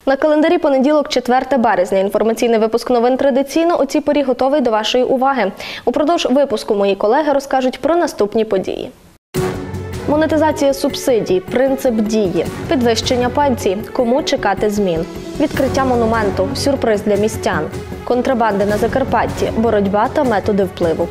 На календарі понеділок, 4 березня. Інформаційний випуск новин традиційно у цій порі готовий до вашої уваги. Упродовж випуску мої колеги розкажуть про наступні події. Монетизація субсидій, принцип дії, підвищення пенсій, кому чекати змін, відкриття монументу, сюрприз для містян, контрабанди на Закарпатті, боротьба та методи впливу.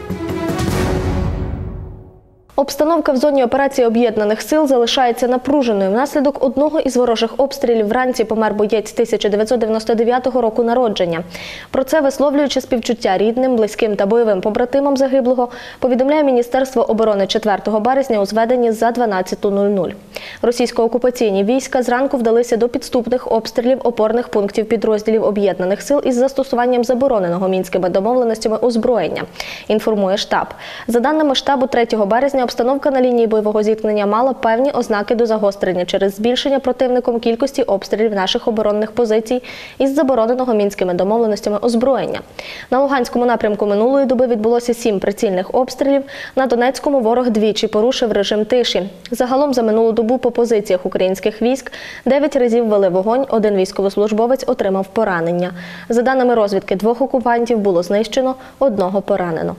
Обстановка в зоні операції Об'єднаних сил залишається напруженою. Внаслідок одного із ворожих обстрілів вранці помер боєць 1999 року народження. Про це, висловлюючи співчуття рідним, близьким та бойовим побратимам загиблого, повідомляє Міністерство оборони 4 березня у зведенні за 12:00. Російсько-окупаційні війська зранку вдалися до підступних обстрілів опорних пунктів підрозділів Об'єднаних сил із застосуванням забороненого Мінськими домовленостями озброєння, інформує штаб. За даними штабу, 3 березня обстановка на лінії бойового зіткнення мала певні ознаки до загострення через збільшення противником кількості обстрілів наших оборонних позицій із забороненого Мінськими домовленостями озброєння. На Луганському напрямку минулої доби відбулося 7 прицільних обстрілів, на Донецькому ворог двічі порушив режим тиші. Загалом за минулу добу по позиціях українських військ 9 разів вели вогонь, 1 військовослужбовець отримав поранення. За даними розвідки, 2 окупантів було знищено, 1 поранено.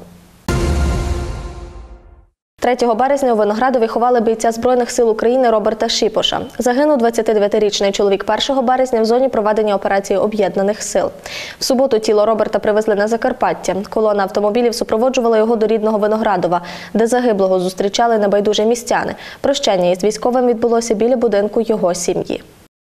3 березня у Виноградові ховали бійця Збройних сил України Роберта Шіпоша. Загинув 29-річний чоловік 1 березня в зоні проведення операції Об'єднаних сил. В суботу тіло Роберта привезли на Закарпаття. Колона автомобілів супроводжувала його до рідного Виноградова, де загиблого зустрічали небайдужі містяни. Прощання із військовим відбулося біля будинку його сім'ї.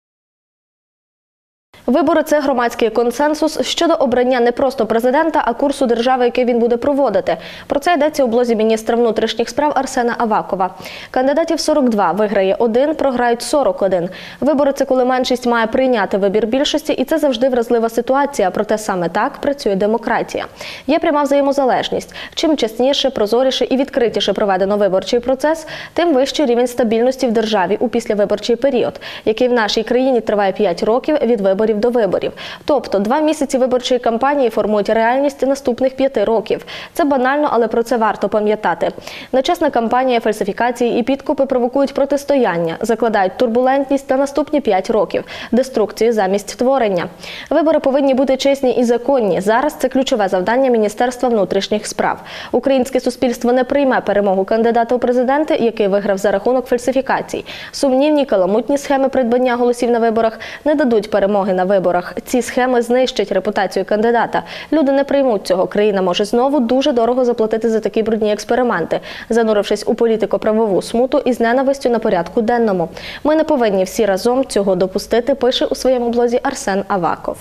Вибори – це громадський консенсус щодо обрання не просто президента, а курсу держави, який він буде проводити. Про це йдеться у блозі міністра внутрішніх справ Арсена Авакова. Кандидатів 42, виграє 1, програють 41. Вибори – це коли меншість має прийняти вибір більшості, і це завжди вразлива ситуація, проте саме так працює демократія. Є пряма взаємозалежність. Чим чесніше, прозоріше і відкритіше проведено виборчий процес, тим вищий рівень стабільності в державі у післявиборчий період, який в нашій країні триває 5 років від виборів до виборів. Тобто 2 місяці виборчої кампанії формують реальність наступних 5 років. Це банально, але про це варто пам'ятати. Нечесна кампанія, фальсифікації і підкупи провокують протистояння, закладають турбулентність на наступні 5 років, деструкцію замість творення. Вибори повинні бути чесні і законні. Зараз це ключове завдання Міністерства внутрішніх справ. Українське суспільство не прийме перемогу кандидата у президенти, який виграв за рахунок фальсифікацій. Сумнівні, каламутні схеми придбання голосів на виборах не дадуть перемоги на виборах. Ці схеми знищать репутацію кандидата. Люди не приймуть цього. Країна може знову дуже дорого заплатити за такі брудні експерименти, занурившись у політико-правову смуту із ненавистю на порядку денному. Ми не повинні всі разом цього допустити, пише у своєму блозі Арсен Аваков.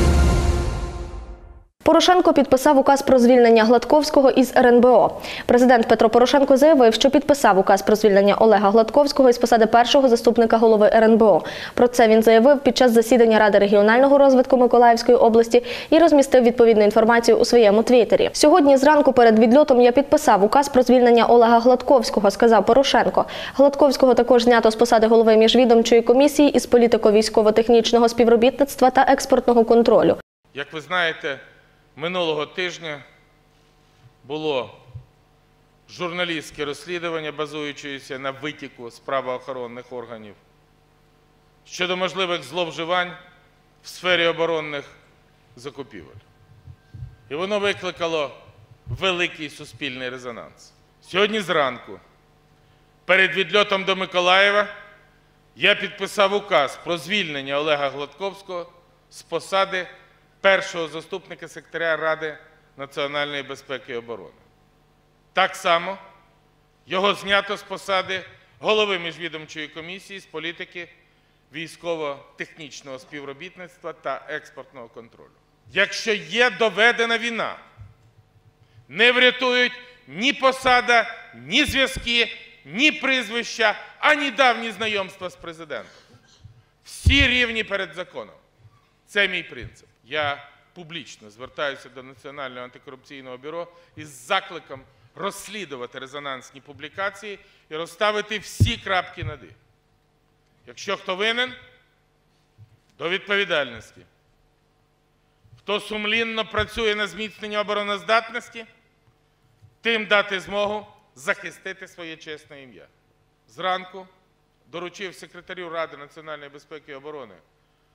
Порошенко підписав указ про звільнення Гладковського із РНБО. Президент Петро Порошенко заявив, що підписав указ про звільнення Олега Гладковського із посади першого заступника голови РНБО. Про це він заявив під час засідання Ради регіонального розвитку Миколаївської області і розмістив відповідну інформацію у своєму твіттері. Сьогодні зранку перед відльотом я підписав указ про звільнення Олега Гладковського, сказав Порошенко. Гладковського також знято з посади голови міжвідомчої комісії із політико-військово-технічного співробітництва та експортного контролю. Як ви знаєте, минулого тижня було журналістське розслідування, базуючись на витоку з правоохоронних органів, щодо можливих зловживань в сфері оборонних закупівель. І воно викликало великий суспільний резонанс. Сьогодні зранку, перед відльотом до Миколаєва, я підписав указ про звільнення Олега Гладковського з посади першого заступника секретаря Ради національної безпеки і оборони. Так само його знято з посади голови міжвідомчої комісії з політики військово-технічного співробітництва та експортного контролю. Якщо є доведена вина, не врятують ні посада, ні зв'язки, ні прізвища, ані давні знайомства з президентом. Всі рівні перед законом. Це мій принцип. Я публічно звертаюся до Національного антикорупційного бюро із закликом розслідувати резонансні публікації і розставити всі крапки над «і». Якщо хто винен, до відповідальності. Хто сумлінно працює на зміцнення обороноздатності, тим дати змогу захистити своє чесне ім'я. Зранку доручив секретарю Ради національної безпеки і оборони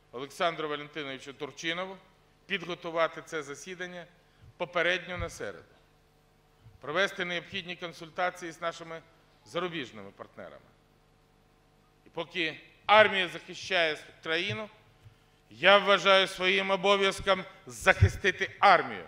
Олександру Валентиновичу Турчинову підготувати це засідання попередньо на середу, провести необхідні консультації з нашими зарубіжними партнерами. І поки армія захищає країну, я вважаю своїм обов'язком захистити армію.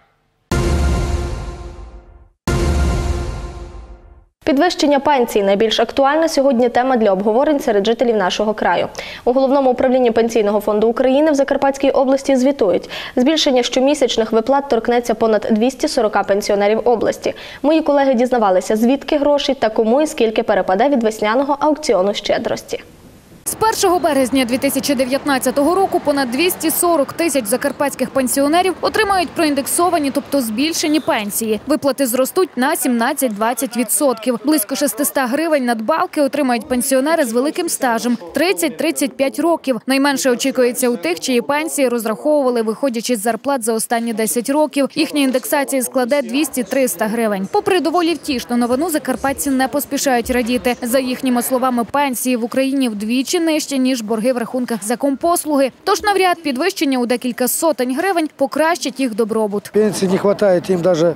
Підвищення пенсій – найбільш актуальна сьогодні тема для обговорень серед жителів нашого краю. У Головному управлінні Пенсійного фонду України в Закарпатській області звітують, збільшення щомісячних виплат торкнеться понад 240 пенсіонерів області. Мої колеги дізнавалися, звідки гроші та кому і скільки перепаде від весняного аукціону щедрості. З 1 березня 2019 року понад 240 тисяч закарпатських пенсіонерів отримають проіндексовані, тобто збільшені пенсії. Виплати зростуть на 17-20%. Близько 600 гривень надбавки отримають пенсіонери з великим стажем – 30-35 років. Найменше очікується у тих, чиї пенсії розраховували, виходячи з зарплат за останні 10 років. Їхня індексація складе 200-300 гривень. Попри доволі втішну новину, закарпатці не поспішають радіти. За їхніми словами, пенсії в Україні вдвічі нижче, ніж борги в рахунках за компослуги. Тож навряд підвищення у декілька сотень гривень покращить їх добробут. Пенсии не хватает, им даже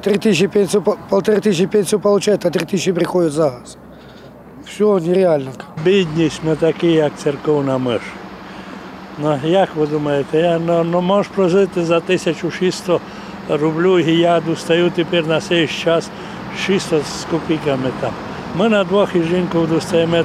1500 пенсию получают, а 3000 приходят за газ. Все нереально. Бідність ми такі, як церковна миш. Ну, як ви думаєте, я можу прожити за 1600 рублів, і я достаю тепер на цей час 600 з копійками там. Ми на двох із жінкою достаємо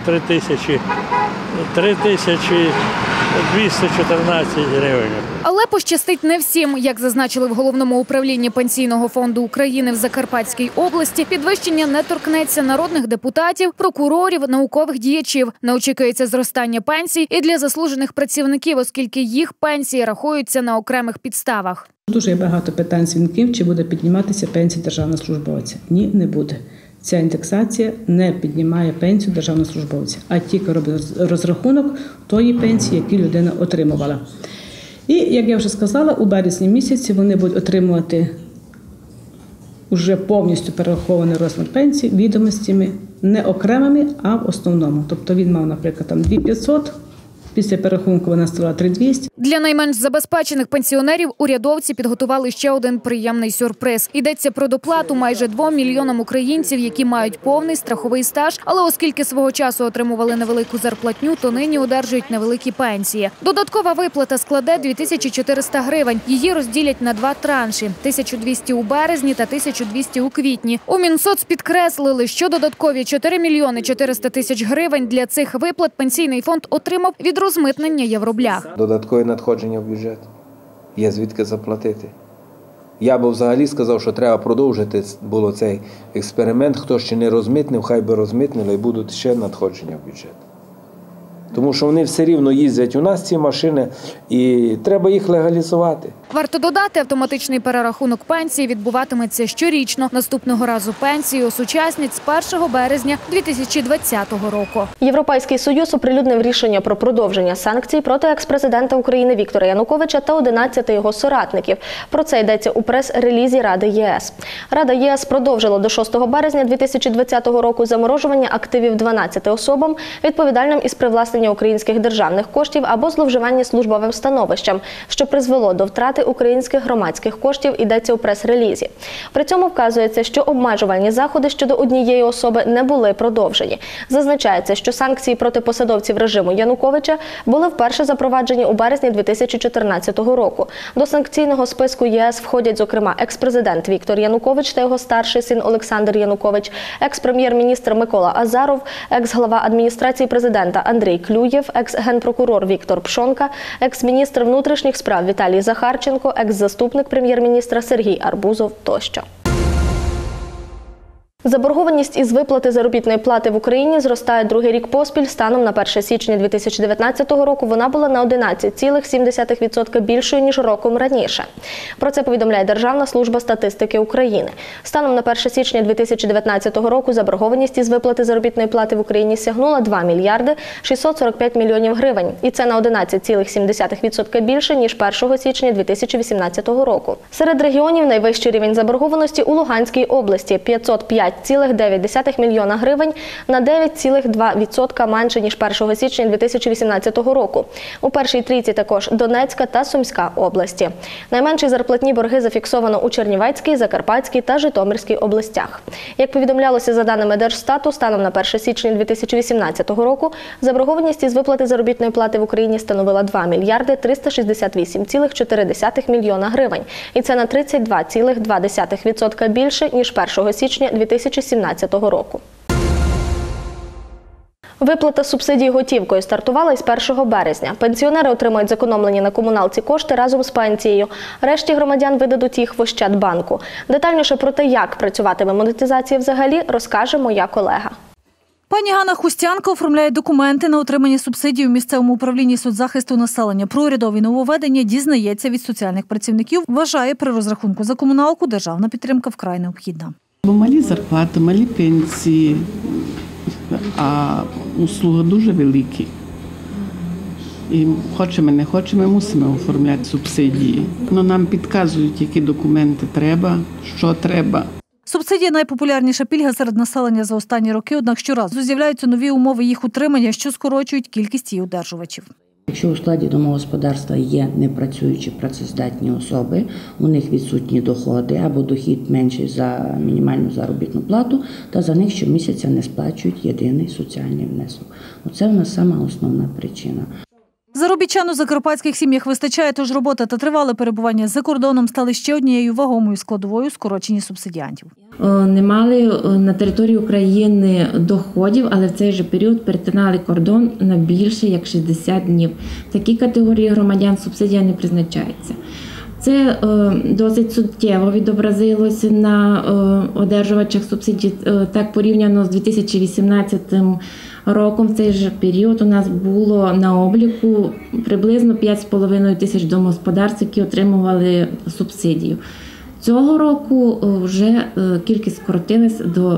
3214 гривень. Але пощастить не всім. Як зазначили в Головному управлінні Пенсійного фонду України в Закарпатській області, підвищення не торкнеться народних депутатів, прокурорів, наукових діячів. Не очікується зростання пенсій і для заслужених працівників, оскільки їх пенсії рахуються на окремих підставах. Дуже багато питань дзвінків, чи буде підніматися пенсія державного службовця. Ні, не буде. Ця індексація не піднімає пенсію державного службовця, а тільки робить розрахунок тої пенсії, яку людина отримувала. І, як я вже сказала, у березні місяці вони будуть отримувати вже повністю перерахований розмір пенсії відомостями не окремими, а в основному. Тобто він мав, наприклад, 2500, після перерахунку вона стала 3200. Для найменш забезпечених пенсіонерів урядовці підготували ще один приємний сюрприз. Йдеться про доплату майже 2 мільйонам українців, які мають повний страховий стаж, але оскільки свого часу отримували невелику зарплатню, то нині одержують невеликі пенсії. Додаткова виплата складе 2400 гривень. Її розділять на 2 транші – 1200 у березні та 1200 у квітні. У Мінсоц підкреслили, що додаткові 4 мільйони 400 тисяч гривень для цих виплат Пенсійний фонд отримав від розмитнення євроблях. Додаткові надходження в бюджет. Є звідки заплатити. Я би взагалі сказав, що треба продовжити було цей експеримент. Хто ще не розмитнив, хай би розмитнили і будуть ще надходження в бюджет. Тому що вони все рівно їздять у нас, ці машини, і треба їх легалізувати. Варто додати, автоматичний перерахунок пенсії відбуватиметься щорічно. Наступного разу пенсії осучаснять з 1 березня 2020 року. Європейський Союз оприлюднив рішення про продовження санкцій проти екс-президента України Віктора Януковича та 11 його соратників. Про це йдеться у прес-релізі Ради ЄС. Рада ЄС продовжила до 6 березня 2020 року заморожування активів 12 особам, відповідальним із привласнення українських державних коштів або зловживання службовим становищем, що призвело до втрати українських громадських коштів, йдеться у прес-релізі. При цьому вказується, що обмежувальні заходи щодо однієї особи не були продовжені. Зазначається, що санкції проти посадовців режиму Януковича були вперше запроваджені у березні 2014 року. До санкційного списку ЄС входять, зокрема, екс-президент Віктор Янукович та його старший син Олександр Янукович, екс-прем'єр-міністр Микола Азаров, екс-глава адміністрації президента Андрій Клюєв, екс-генпрокурор Віктор Пшонка, екс-міністр внутрішніх справ Віталій Захарченко, екс-заступник прем'єр-міністра Сергій Арбузов тощо. Заборгованість із виплати заробітної плати в Україні зростає другий рік поспіль. Станом на 1 січня 2019 року вона була на 11,7% більшою, ніж роком раніше. Про це повідомляє Державна служба статистики України. Станом на 1 січня 2019 року заборгованість із виплати заробітної плати в Україні сягнула 2 мільярди 645 мільйонів гривень. І це на 11,7% більше, ніж 1 січня 2018 року. Серед регіонів найвищий рівень заборгованості у Луганській області – 505 5,9 мільйона гривень на 9,2% менше, ніж 1 січня 2018 року. У першій трійці також Донецька та Сумська області. Найменші зарплатні борги зафіксовано у Чернівецькій, Закарпатській та Житомирській областях. Як повідомлялося за даними Держстату, станом на 1 січня 2018 року заборгованість із виплати заробітної плати в Україні становила 2 мільярди 368,4 мільйона гривень. І це на 32,2% більше, ніж 1 січня 2017 року. Виплата субсидій готівкою стартувала із 1 березня. Пенсіонери отримають зекономлені на комуналці кошти разом з пенсією. Решті громадян видадуть їх в Ощадбанку. Детальніше про те, як працюватиме монетизація взагалі, розкаже моя колега. Пані Ганна Хустянко оформляє документи на отримання субсидій у місцевому управлінні соцзахисту населення. Про урядові нововведення дізнається від соціальних працівників. Вважає, при розрахунку за комуналку державна підтримка вкрай необхідна. Бо малі зарплати, малі пенсії, а услуги дуже великі. І хочемо, не хочемо, мусимо оформляти субсидії. Но нам підказують, які документи треба, що треба. Субсидія – найпопулярніша пільга серед населення за останні роки, однак щоразу з'являються нові умови їх утримання, що скорочують кількість її одержувачів. Якщо у складі домогосподарства є непрацюючі працездатні особи, у них відсутні доходи або дохід менший за мінімальну заробітну плату, то за них щомісяця не сплачують єдиний соціальний внесок. Оце в нас сама основна причина. Заробітчан у закарпатських сім'ях вистачає, тож робота та тривале перебування за кордоном стали ще однією вагомою складовою скорочення субсидіантів. Не мали на території України доходів, але в цей же період перетинали кордон на більше як 60 днів. В такій категорії громадян субсидія не призначається. Це досить суттєво відобразилося на одержувачах субсидій. Так, порівняно з 2018 роком, в цей же період у нас було на обліку приблизно 5,5 тисяч домогосподарств, які отримували субсидію. Цього року вже кількість скоротилась до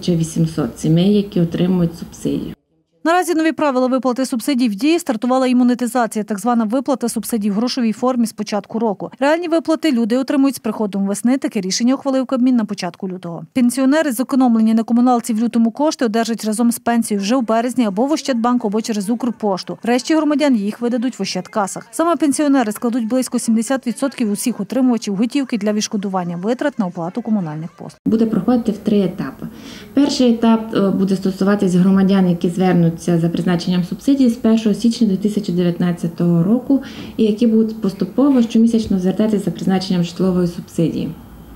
1800 сімей, які отримують субсидію. Наразі нові правила виплати субсидій в дії, стартувала і монетизація, так звана виплата субсидій в грошовій формі з початку року. Реальні виплати люди отримують з приходом весни, таке рішення ухвалив Кабмін на початку лютого. Пенсіонери, зекономлені на комуналці в лютому кошти, одержать разом з пенсією вже в березні або в Ощадбанку, або через Укрпошту. Решті громадян їх видадуть в Ощадкасах. Саме пенсіонери складуть близько 70% усіх отримувачів готівки для відшкодування витрат на оплату комунальних послуг. Буде проходити в 3 етапи. Перший етап буде стосуватися громадян, які звернуться за призначенням субсидії з 1 січня 2019 року і які будуть поступово щомісячно звертатися за призначенням житлової субсидії.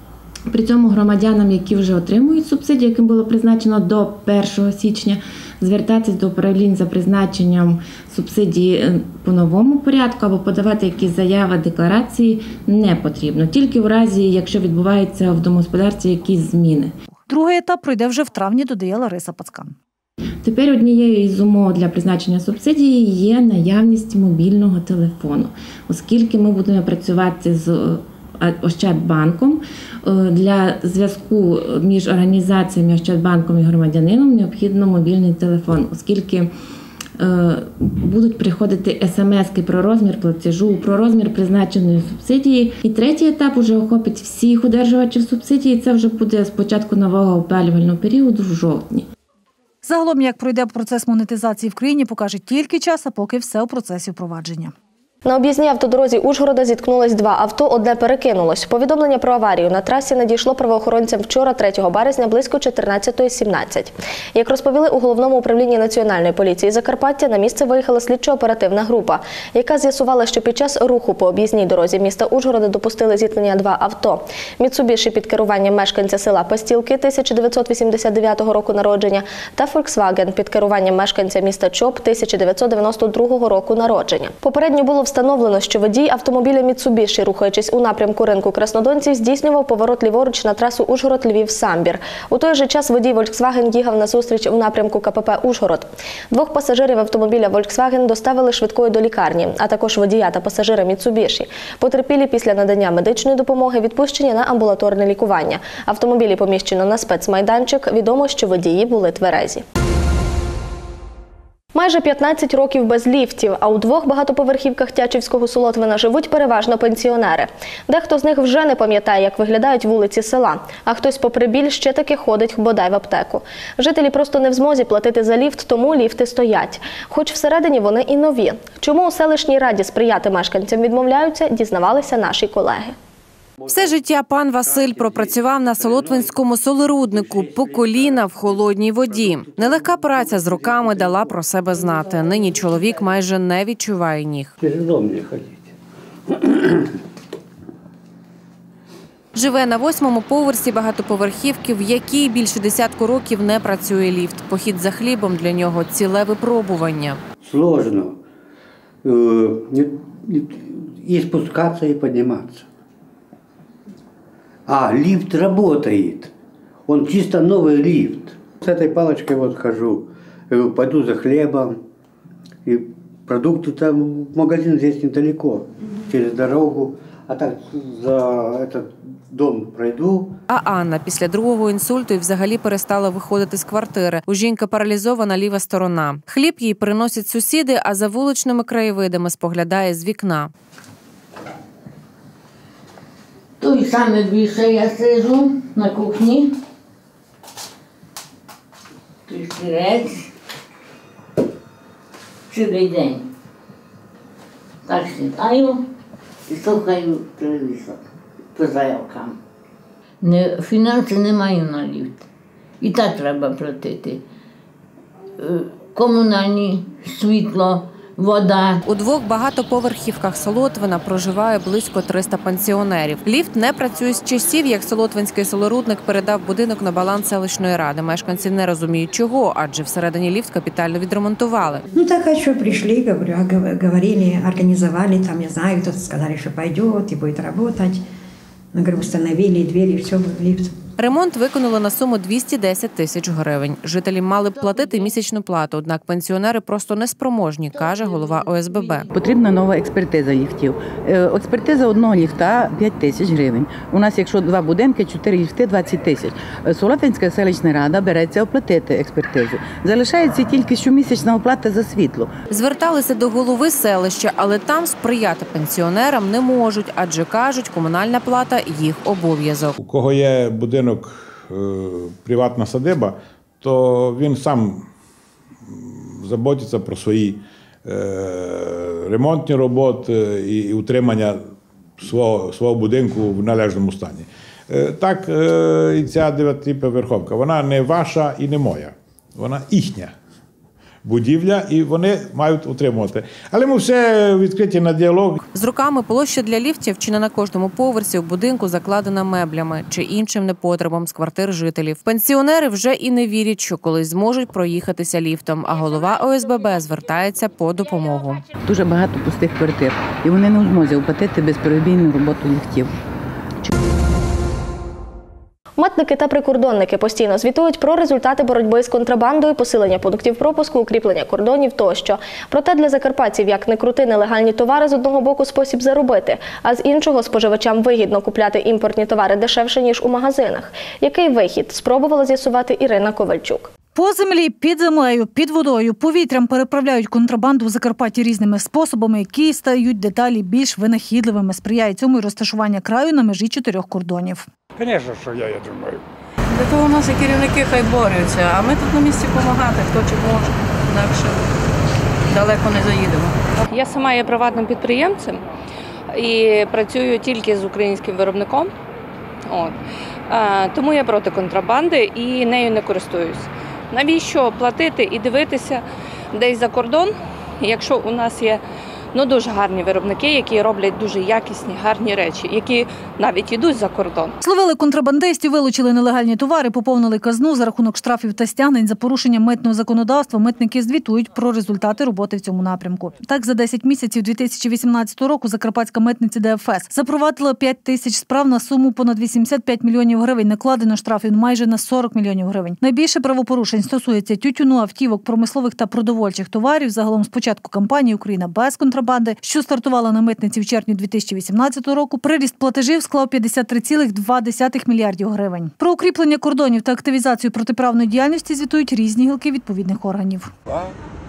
При цьому громадянам, які вже отримують субсидію, яким було призначено до 1 січня, звертатись до управлінь за призначенням субсидії по новому порядку або подавати якісь заяви, декларації не потрібно. Тільки в разі, якщо відбуваються в домогосподарстві якісь зміни. Другий етап пройде вже в травні, додає Лариса Пацкан. Тепер однією із умов для призначення субсидії є наявність мобільного телефону, оскільки ми будемо працювати з Ощадбанком. Для зв'язку між організаціями Ощадбанком і громадянином необхідно мобільний телефон, оскільки будуть приходити смс-ки про розмір платежу, про розмір призначеної субсидії. І третій етап уже охопить всіх одержувачів субсидії. Це вже буде з початку нового опалювального періоду в жовтні. Загалом, як пройде процес монетизації в країні, покаже тільки час, а поки все у процесі впровадження. На об'їзній автодорозі Ужгорода зіткнулись 2 авто, одне перекинулось. Повідомлення про аварію на трасі надійшло правоохоронцям вчора, 3 березня, близько 14:17. Як розповіли у Головному управлінні Національної поліції Закарпаття, на місце виїхала слідчо-оперативна група, яка з'ясувала, що під час руху по об'їзній дорозі міста Ужгорода допустили зіткнення 2 авто. Міцубіші під керуванням мешканця села Пастілки 1989 року народження та Фольксваген під керуванням мешканця міста Чоп 1992 року народження. Попередньо було встановлено, що водій автомобіля Міцубіші, рухаючись у напрямку ринку Краснодонців, здійснював поворот ліворуч на трасу Ужгород-Львів-Самбір. У той же час водій Volkswagen їхав назустріч у напрямку КПП «Ужгород». 2 пасажирів автомобіля Volkswagen доставили швидкою до лікарні, а також водія та пасажира Міцубіші. Потерпілі після надання медичної допомоги відпущені на амбулаторне лікування. Автомобілі поміщено на спецмайданчик. Відомо, що водії були тверезі. Майже 15 років без ліфтів, а у двох багатоповерхівках Тячівського Солотвина живуть переважно пенсіонери. Дехто з них вже не пам'ятає, як виглядають вулиці села, а хтось попри біль ще таки ходить бодай в аптеку. Жителі просто не в змозі платити за ліфт, тому ліфти стоять. Хоч всередині вони і нові. Чому у селищній раді сприяти мешканцям відмовляються, дізнавалися наші колеги. Все життя пан Василь пропрацював на Солотвинському солоруднику по коліна в холодній воді. Нелегка праця з роками дала про себе знати. Нині чоловік майже не відчуває ніг. Живе на 8-му поверсі багатоповерхівки, в якій більше 10 років не працює ліфт. Похід за хлібом для нього – ціле випробування. Сложно и спускаться, и подниматься. А лифт работает. Он чисто новый лифт. С этой палочкой вот хожу, пойду за хлебом. И продукты там, магазин здесь недалеко, через дорогу. А так за этот дом пройду. А Анна після другого інсульту і взагалі перестала виходити з квартири. У жінки паралізована ліва сторона. Хліб їй приносять сусіди, а за вуличними краєвидами споглядає з вікна. Тут саме більше я сиджу на кухні. Тут стілець. Цілий день. Так сідаю і слухаю телевізор по заявкам. Фінанси не маю на ліфт. І так треба платити. Комунальні, світло, вода. У двох багатоповерхівках Солотвина проживає близько 300 пенсіонерів. Ліфт не працює з часів, як Солотвинський солорудник передав будинок на баланс селищної ради. Мешканці не розуміють чого, адже всередині ліфт капітально відремонтували. Ну так, а що прийшли, говорили, організували, там, не знаю, хто сказали, що пойде і буде працювати. Встановили двері, все, ліфт. Ремонт виконали на суму 210 тисяч гривень. Жителі мали б платити місячну плату, однак пенсіонери просто неспроможні, каже голова ОСББ. Потрібна нова експертиза ліфтів. Експертиза одного ліфта – 5 тисяч гривень. У нас, якщо 2 будинки, 4 ліфти – 20 тисяч. Солотвинська селищна рада береться оплатити експертизу. Залишається тільки щомісячна оплата за світло. Зверталися до голови селища, але там сприяти пенсіонерам не можуть, адже, кажуть, комунальна плата – їх обов'язок. У кого є будинок, приватна садиба, то він сам заботиться про свої ремонтні роботи і утримання свого будинку в належному стані. Так і ця 9-поверхівка, вона не ваша і не моя, вона їхня будівля, і вони мають утримувати. Але ми все відкриті на діалог. З роками площа для ліфтів чи не на кожному поверсі в будинку закладена меблями чи іншим непотребом з квартир жителів. Пенсіонери вже і не вірять, що колись зможуть проїхатися ліфтом, а голова ОСББ звертається по допомогу. Дуже багато пустих квартир, і вони не зможуть оплатити безперебійну роботу ліфтів. Митники та прикордонники постійно звітують про результати боротьби з контрабандою, посилення пунктів пропуску, укріплення кордонів тощо. Проте для закарпатців, як не крути, нелегальні товари з одного боку спосіб заробити, а з іншого споживачам вигідно купляти імпортні товари дешевше, ніж у магазинах. Який вихід? Спробувала з'ясувати Ірина Ковальчук. По землі, під землею, під водою, повітрям переправляють контрабанду в Закарпатті різними способами, які стають деталі більш винахідливими. Сприяє цьому і розташування краю на межі 4 кордонів. Звісно, що я думаю. Для того наші керівники хай борються, а ми тут на місці допомагати, хто чи може, інакше далеко не заїдемо. Я сама є приватним підприємцем і працюю тільки з українським виробником. Тому я проти контрабанди і нею не користуюсь. Навіщо платити і дивитися десь за кордон, якщо у нас є дуже гарні виробники, які роблять дуже якісні, гарні речі, які навіть йдуть за кордон. Зловили контрабандистів, вилучили нелегальні товари, поповнили казну за рахунок штрафів та стягнень за порушення митного законодавства. Митники звітують про результати роботи в цьому напрямку. Так, за 10 місяців 2018 року Закарпатська митниця ДФС запровадила 5 тисяч справ на суму понад 85 мільйонів гривень. Накладено штрафів майже на 40 мільйонів гривень. Найбільше правопорушень стосується тютюну, автівок, промислових та продовольчих товарів. Загалом з початку кампанії «Україна без контрабанди», що стартувала на митниці в червні 2018 року, приріст платежів склав 53,2 мільярдів гривень. Про укріплення кордонів та активізацію протиправної діяльності звітують різні гілки відповідних органів.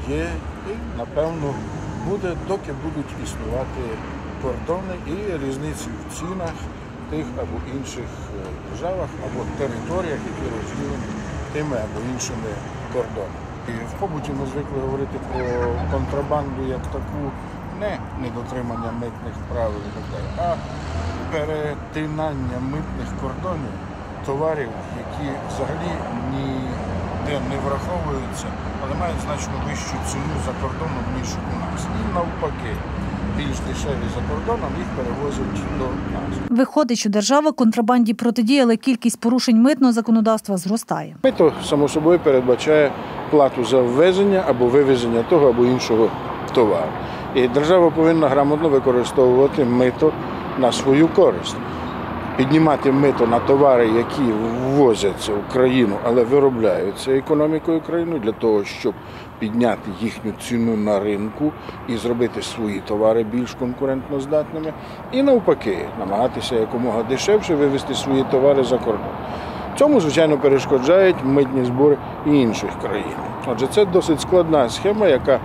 є і, напевно, буде, доки будуть існувати кордони і різниці в цінах тих або інших державах або територіях, які розділені тими або іншими кордонами. І в побуті ми звикли говорити про контрабанду як таку, не недотримання митних правил і так далі, а перетинання митних кордонів товарів, які взагалі ніде не враховуються, але мають значно вищу ціну за кордоном, ніж у нас. І навпаки, більш дешеві за кордоном їх перевозять до нас. Виходить, що держава контрабанді протидіє, але кількість порушень митного законодавства зростає. Мито, само собою, передбачає плату за ввезення або вивезення того або іншого товару. І держава повинна грамотно використовувати мито на свою користь. Піднімати мито на товари, які ввозяться в країну, але виробляються економікою країни, для того, щоб підняти їхню ціну на ринку і зробити свої товари більш конкурентноздатними. І навпаки, намагатися якомога дешевше вивезти свої товари за кордон. Цьому, звичайно, перешкоджають митні збори і інших країн. Отже, це досить складна схема, яка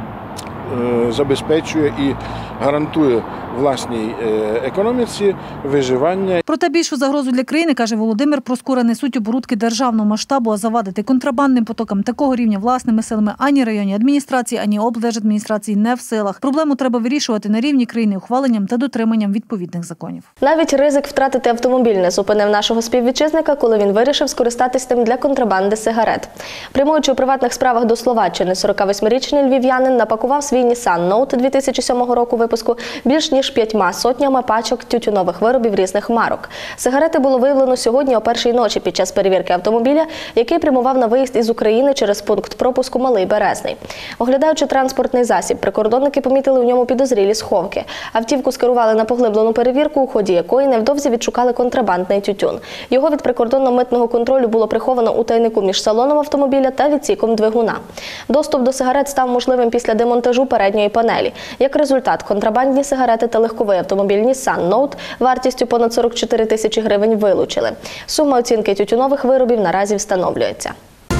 забезпечує і гарантує власній економіці виживання. Проте більшу загрозу для країни, каже Володимир Проскура, несуть оборудки державного масштабу, а завадити контрабандним потокам такого рівня власними силами ані районні адміністрації, ані облдержадміністрації не в силах. Проблему треба вирішувати на рівні країни ухваленням та дотриманням відповідних законів. Навіть ризик втратити автомобіль не зупинив нашого співвітчизника, коли він вирішив скористатись ним для контрабанди сигарет. Прямуючи у приватних справах до Словаччини, 48-річний львів'янин напакував свій Nissan Note 2007 року випуску більш ніж 5 сотнями пачок тютюнових виробів різних марок. Сигарети було виявлено сьогодні о першій ночі під час перевірки автомобіля, який прямував на виїзд із України через пункт пропуску Малий Березний. Оглядаючи транспортний засіб, прикордонники помітили в ньому підозрілі сховки. Автівку скерували на поглиблену перевірку, у ході якої невдовзі відшукали контрабандний тютюн. Його від прикордонно-митного контролю було приховано у тайнику між салоном автомобіля та відсіком двигуна. Доступ до сигарет став можливим після демонтажу передньої панелі. Як результат, контрабандні сигарети та легковий автомобіль Nissan Note вартістю понад 44 тисячі гривень вилучили. Сума оцінки тютюнових виробів наразі встановлюється.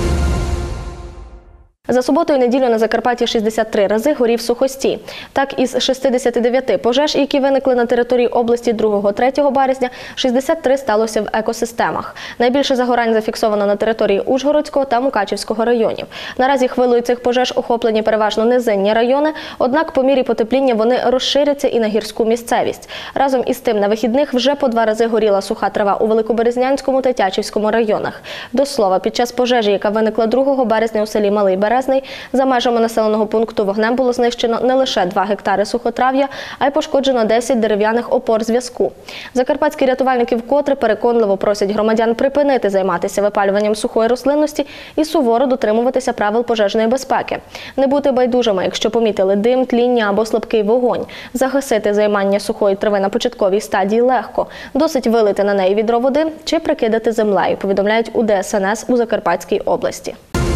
За суботу і неділю на Закарпатті 63 рази горів сухостій. Так, із 69 пожеж, які виникли на території області 2-3 березня, 63 сталося в екосистемах. Найбільше загорань зафіксовано на території Ужгородського та Мукачівського районів. Наразі хвилою цих пожеж охоплені переважно низинні райони, однак по мірі потепління вони розширяться і на гірську місцевість. Разом із тим, на вихідних вже по 2 рази горіла суха трава у Великоберезнянському та Тячівському районах. До слова, під час пожежі, яка виникла 2 березня у селі Малий Березний, за межами населеного пункту вогнем було знищено не лише 2 гектари сухотрав'я, а й пошкоджено 10 дерев'яних опор зв'язку. Закарпатські рятувальники вкотре переконливо просять громадян припинити займатися випалюванням сухої рослинності і суворо дотримуватися правил пожежної безпеки. Не бути байдужими, якщо помітили дим, тління або слабкий вогонь. Загасити займання сухої трави на початковій стадії легко. Досить вилити на неї відро води чи прикидати землею, повідомляють у ДСНС у Закарпатській області.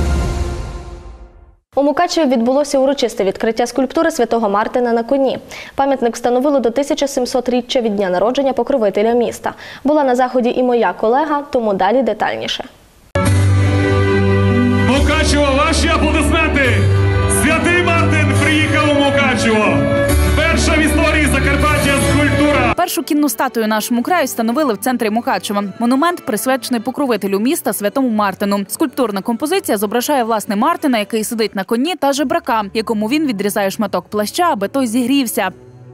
У Мукачеві відбулося урочисте відкриття скульптури Святого Мартина на коні. Пам'ятник встановили до 1700-річчя від дня народження покровителя міста. Була на заході і моя колега, тому далі детальніше. Мукачево, ваші аплодисменти! Святий Мартин приїхав у Мукачево! Перша в історії Закарпаття скульптура! Першу кінну статую нашому краю встановили в центрі Мукачева. Монумент присвячений покровителю міста Святому Мартину. Скульптурна композиція зображає власне Мартина, який сидить на коні, та жебрака, якому він відрізає шматок плаща, аби той зігрівся.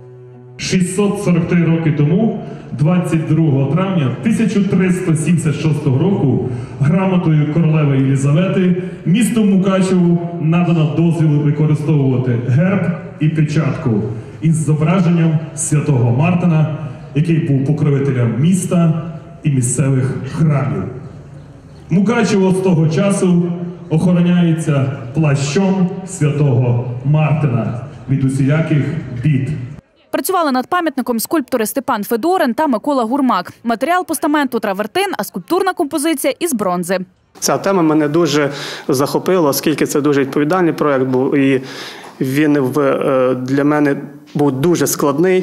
643 роки тому, 22 травня 1376 року, грамотою королеви Єлізавети місту Мукачеву надано дозвіл використовувати герб і печатку із зображенням Святого Мартина, який був покровителем міста і місцевих храмів. Мукачево з того часу охороняється плащом Святого Мартина від усіляких бід. Працювали над пам'ятником скульптори Степан Федорин та Микола Гурмак. Матеріал постаменту – травертин, а скульптурна композиція – із бронзи. Ця тема мене дуже захопила, оскільки це дуже відповідальний проєкт був, і він для мене був дуже складний.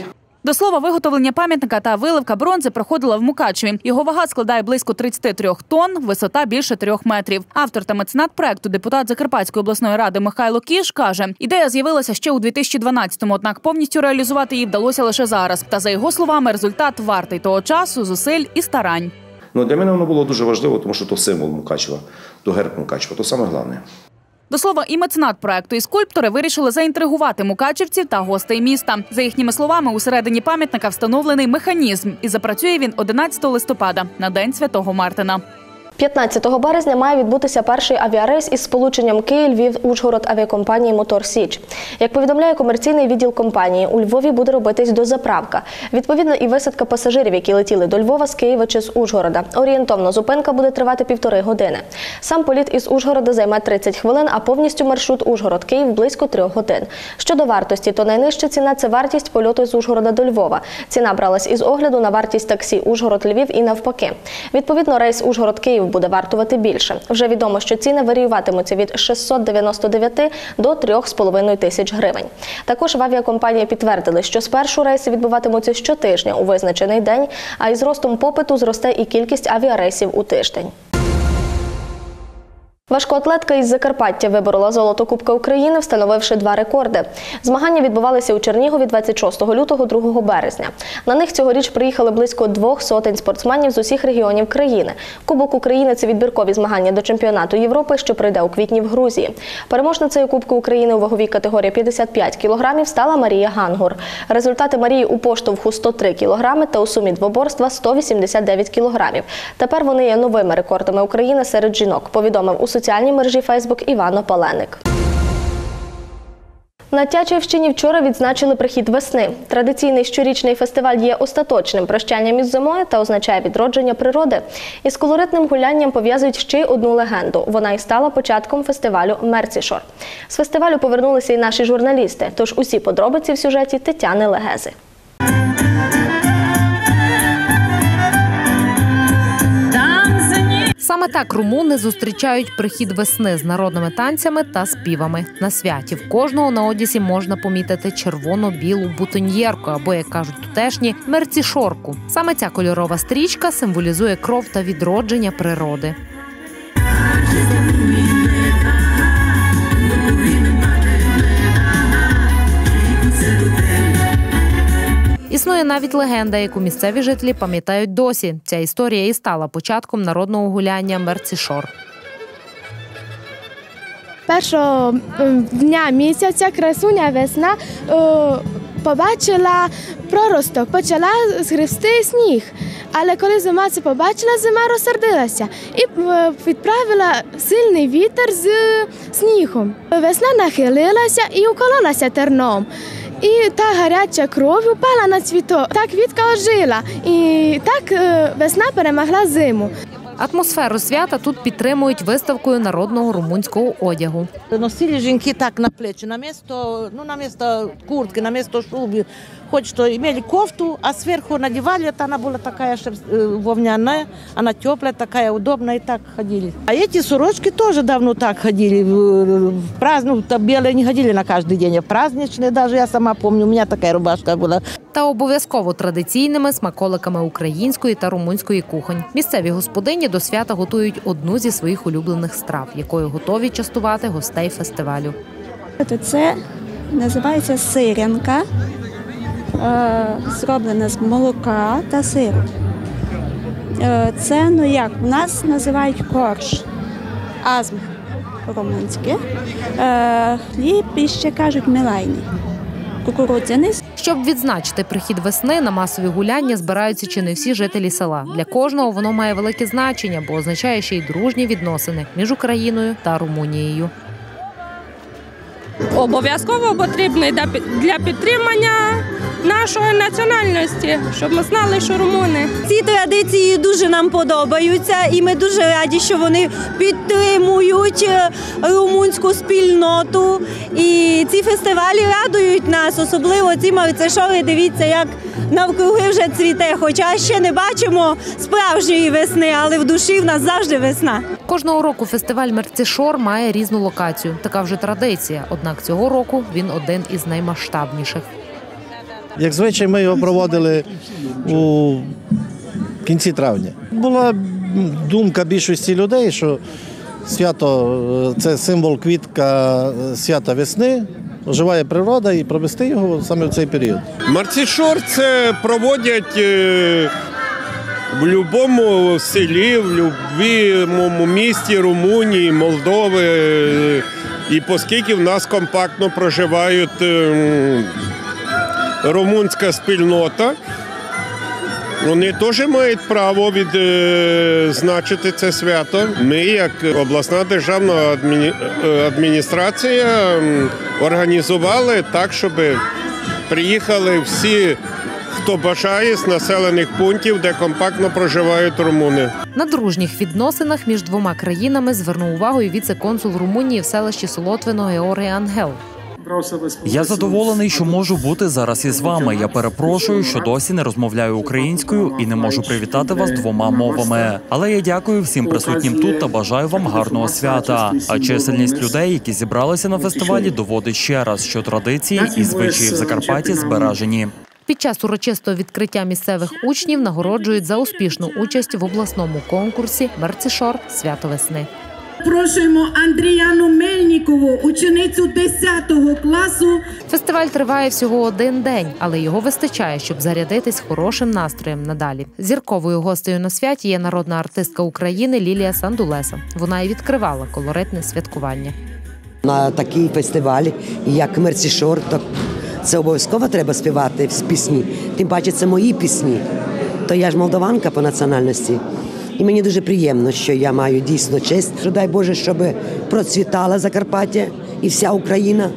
До слова, виготовлення пам'ятника та виливка бронзи проходила в Мукачеві. Його вага складає близько 33 тонн, висота більше 3 метрів. Автор та меценат проекту, депутат Закарпатської обласної ради Михайло Кіш, каже, ідея з'явилася ще у 2012-му, однак повністю реалізувати її вдалося лише зараз. Та, за його словами, результат вартий того часу, зусиль і старань. Для мене воно було дуже важливо, тому що то символ Мукачева, то герб Мукачева, то саме головне. До слова, і меценат проекту, і скульптори вирішили заінтригувати мукачевців та гостей міста. За їхніми словами, у середині пам'ятника встановлений механізм, і запрацює він 11 листопада, на День Святого Мартина. 15 березня має відбутися перший авіарейс із сполученням Київ-Львів-Ужгород авіакомпанії «Мотор Січ». Як повідомляє комерційний відділ компанії, у Львові буде робитись дозаправка. Відповідно, і висадка пасажирів, які летіли до Львова з Києва чи з Ужгорода. Орієнтовно зупинка буде тривати 1,5 години. Сам політ із Ужгорода займе 30 хвилин, а повністю маршрут Ужгород-Київ – близько 3 годин. Щодо вартості, то найнижча ціна – це вартість польоту з Ужгорода до Львова. Ціна бралась із огляду на вартість таксі Ужгород-Львів і навпаки. Відповідно, рейс Ужгород-Київ буде вартувати більше. Вже відомо, що ціни варіюватимуться від 699 до 3,5 тисяч гривень. Також в авіакомпанії підтвердили, що спершу рейси відбуватимуться щотижня у визначений день, а із ростом попиту зросте і кількість авіарейсів у тиждень. Важкоатлетка із Закарпаття виборола золото Кубка України, встановивши 2 рекорди. Змагання відбувалися у Чернігові 26 лютого, 2 березня. На них цьогоріч приїхали близько 200 спортсменів з усіх регіонів країни. Кубок України – це відбіркові змагання до чемпіонату Європи, що пройде у квітні в Грузії. Переможницею Кубку України у ваговій категорії 55 кг стала Марія Гангур. Результати Марії у поштовху 103 кг та у сумі двоборства 189 кг. Тепер вони є новими рекордами України серед жінок, повідомив у соціальній мережі Фейсбук Іван Опаленик. На Тячівщині вчора відзначили прихід весни. Традиційний щорічний фестиваль є остаточним прощанням із зимою та означає відродження природи. Із колоритним гулянням пов'язують ще й одну легенду. Вона і стала початком фестивалю «Мерцішор». З фестивалю повернулися і наші журналісти, тож усі подробиці в сюжеті Тетяни Легези. Саме так румуни зустрічають прихід весни з народними танцями та співами. На святі в кожного на одязі можна помітити червоно-білу бутоньєрку або, як кажуть тутешні, мерцішорку. Саме ця кольорова стрічка символізує кров та відродження природи. Існує навіть легенда, яку місцеві жителі пам'ятають досі. Ця історія і стала початком народного гуляння «Мерцішор». Першого дня місяця красуня весна побачила проросток, почала згребсти сніг. Але коли зима це побачила, зима розсердилася і відправила сильний вітер з снігом. Весна нахилилася і укололася терном. І та гаряча кров упала на цвіток. Так квітка ожила. І так весна перемогла зиму. Атмосферу свята тут підтримують виставкою народного румунського одягу. Носили жінки так на плечі, на місто куртки, на місто шуби. Хоч то мали кофту, а зверху надівали, вона була така вовняна, вона тепла, така удобна, і так ходили. А ці сорочки теж давно так ходили. В праздник, білі не ходили на кожен день, а праздничні, навіть я сама пам'ятаю, у мене така рубашка була. Та обов'язково традиційними смаколиками української та румунської кухонь. Місцеві господині до свята готують одну зі своїх улюблених страв, якою готові частувати гостей фестивалю. Це називається сирянка, зроблена з молока та сиру. Це, як у нас називають корж, азм румунське, хліб і ще кажуть мелайний, кукурудзяний. Щоб відзначити прихід весни, на масові гуляння збираються чи не всі жителі села. Для кожного воно має велике значення, бо означає ще й дружні відносини між Україною та Румунією. Обов'язково потрібний для підтримання нашої національності, щоб ми знали, що румуни. Ці традиції дуже нам подобаються, і ми дуже раді, що вони підтримують румунську спільноту. І ці фестивалі радують нас, особливо ці мерцішори. Дивіться, як навкруги вже цвіте, хоча ще не бачимо справжньої весни, але в душі в нас завжди весна. Кожного року фестиваль «Мерцішор» має різну локацію. Така вже традиція. Однак цього року він один із наймасштабніших. Як звичай, ми його проводили у кінці травня. Була думка більшості людей, що свято – це символ квітка свята весни, оживає природа, і провести його саме в цей період. Мерцішор – це проводять в будь-якому селі, в будь-якому місті Румунії, Молдови. І оскільки в нас компактно проживають румунська спільнота, вони теж мають право відзначити це свято. Ми, як обласна державна адміністрація, організували так, щоб приїхали всі, хто бажає, з населених пунктів, де компактно проживають румуни. На дружніх відносинах між двома країнами звернув увагу і віце-консул Румунії в селищі Солотвино Георгій Ангел. Я задоволений, що можу бути зараз із вами. Я перепрошую, що досі не розмовляю українською і не можу привітати вас двома мовами. Але я дякую всім присутнім тут та бажаю вам гарного свята. А чисельність людей, які зібралися на фестивалі, доводить ще раз, що традиції і звичаї в Закарпатті збережені. Під час урочистого відкриття місцевих учнів нагороджують за успішну участь в обласному конкурсі «Мерцішор. Свято весни». Запрошуємо Андріяну Мельнікову, ученицю 10 класу. Фестиваль триває всього один день, але його вистачає, щоб зарядитись хорошим настроєм надалі. Зірковою гостею на святі є народна артистка України Лілія Сандулеса. Вона і відкривала колоритне святкування. На такий фестиваль, як «Мерцішор», це обов'язково треба співати в пісні. Тим паче це мої пісні. То я ж молдаванка по національності. І мені дуже приємно, що я маю дійсно честь. Що дай Боже, щоб процвітала Закарпаття і вся Україна.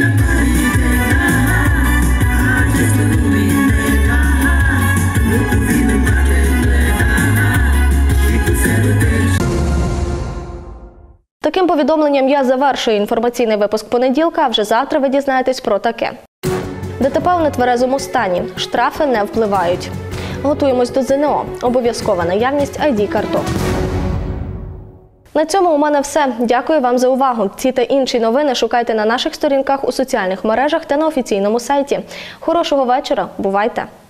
Таким повідомленням я завершую інформаційний випуск понеділка, а вже завтра ви дізнаєтесь про таке. ДТП у нетверезому стані. Штрафи не впливають. Готуємось до ЗНО. Обов'язкова наявність ID-карток. На цьому у мене все. Дякую вам за увагу. Ці та інші новини шукайте на наших сторінках у соціальних мережах та на офіційному сайті. Хорошого вечора. Бувайте!